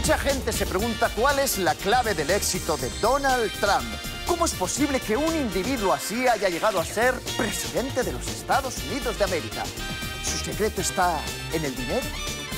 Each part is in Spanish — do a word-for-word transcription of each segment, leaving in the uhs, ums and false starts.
Mucha gente se pregunta cuál es la clave del éxito de Donald Trump. ¿Cómo es posible que un individuo así haya llegado a ser presidente de los Estados Unidos de América? ¿Su secreto está en el dinero?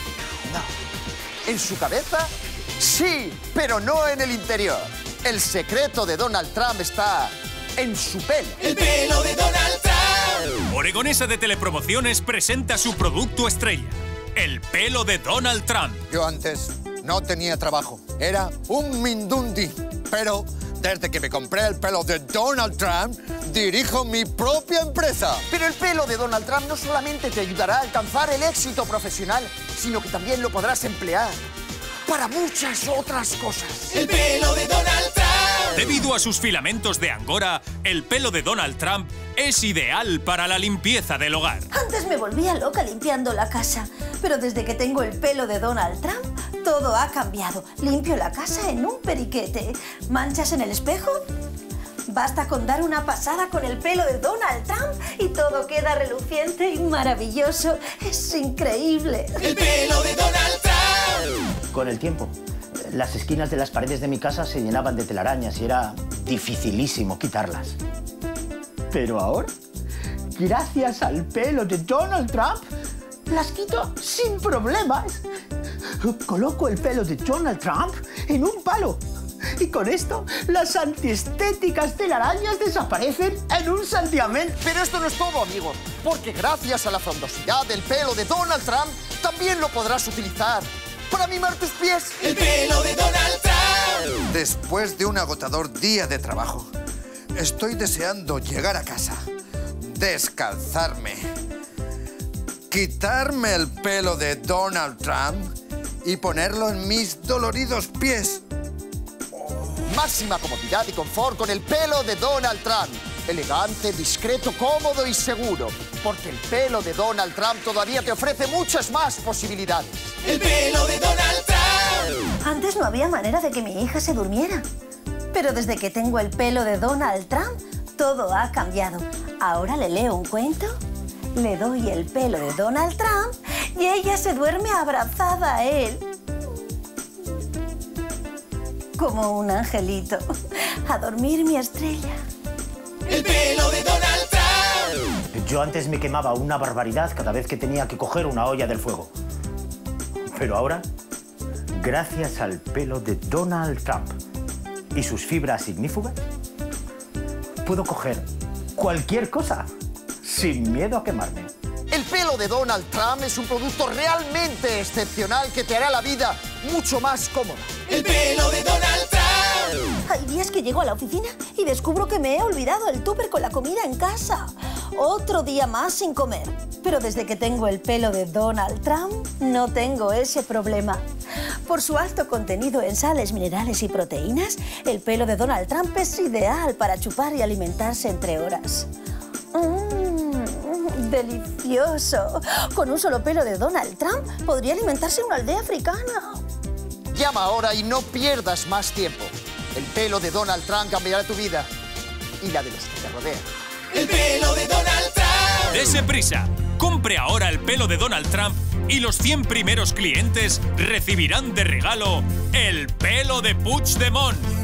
No. ¿En su cabeza? Sí, pero no en el interior. El secreto de Donald Trump está en su pelo. ¡El pelo de Donald Trump! Oregonesa de Telepromociones presenta su producto estrella, el pelo de Donald Trump. Yo antes no tenía trabajo, era un mindundi, pero desde que me compré el pelo de Donald Trump, dirijo mi propia empresa. Pero el pelo de Donald Trump no solamente te ayudará a alcanzar el éxito profesional, sino que también lo podrás emplear para muchas otras cosas. ¡El pelo de Donald Trump! Debido a sus filamentos de angora, el pelo de Donald Trump es ideal para la limpieza del hogar. Antes me volvía loca limpiando la casa, pero desde que tengo el pelo de Donald Trump, todo ha cambiado. Limpio la casa en un periquete. ¿Manchas en el espejo? Basta con dar una pasada con el pelo de Donald Trump y todo queda reluciente y maravilloso. Es increíble. ¡El pelo de Donald Trump! Con el tiempo, las esquinas de las paredes de mi casa se llenaban de telarañas y era dificilísimo quitarlas. Pero ahora, gracias al pelo de Donald Trump, las quito sin problemas. Coloco el pelo de Donald Trump en un palo. Y con esto, las antiestéticas telarañas desaparecen en un santiamén. Pero esto no es todo, amigos, porque gracias a la frondosidad del pelo de Donald Trump, también lo podrás utilizar para mimar tus pies. ¡El pelo de Donald Trump! Después de un agotador día de trabajo, estoy deseando llegar a casa, descalzarme, quitarme el pelo de Donald Trump y ponerlo en mis doloridos pies. Máxima comodidad y confort con el pelo de Donald Trump. Elegante, discreto, cómodo y seguro. Porque el pelo de Donald Trump todavía te ofrece muchas más posibilidades. ¡El pelo de Donald Trump! Antes no había manera de que mi hija se durmiera. Pero desde que tengo el pelo de Donald Trump, todo ha cambiado. Ahora le leo un cuento, le doy el pelo de Donald Trump y ella se duerme abrazada a él. Como un angelito. A dormir, mi estrella. ¡El pelo de Donald Trump! Yo antes me quemaba una barbaridad cada vez que tenía que coger una olla del fuego. Pero ahora, gracias al pelo de Donald Trump y sus fibras ignífugas, puedo coger cualquier cosa sin miedo a quemarme. El pelo de Donald Trump es un producto realmente excepcional que te hará la vida mucho más cómoda. ¡El pelo de Donald Trump! Hay días que llego a la oficina y descubro que me he olvidado el tupper con la comida en casa. Otro día más sin comer. Pero desde que tengo el pelo de Donald Trump, no tengo ese problema. Por su alto contenido en sales, minerales y proteínas, el pelo de Donald Trump es ideal para chupar y alimentarse entre horas. ¡Mmm! ¡Delicioso! Con un solo pelo de Donald Trump podría alimentarse en una aldea africana. Llama ahora y no pierdas más tiempo. El pelo de Donald Trump cambiará tu vida y la de los que te rodean. ¡El pelo de Donald Trump! ¡Dese prisa! Compre ahora el pelo de Donald Trump y los cien primeros clientes recibirán de regalo el pelo de Puigdemont.